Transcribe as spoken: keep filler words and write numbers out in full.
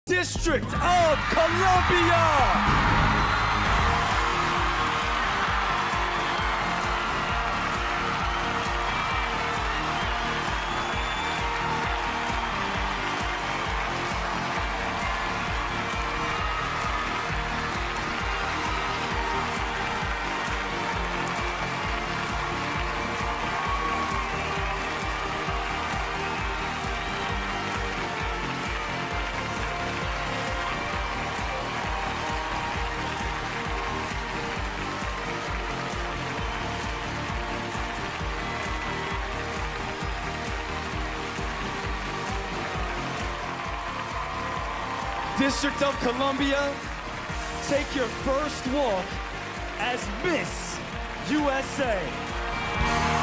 District of Columbia. District of Columbia, take your first walk as Miss U S A.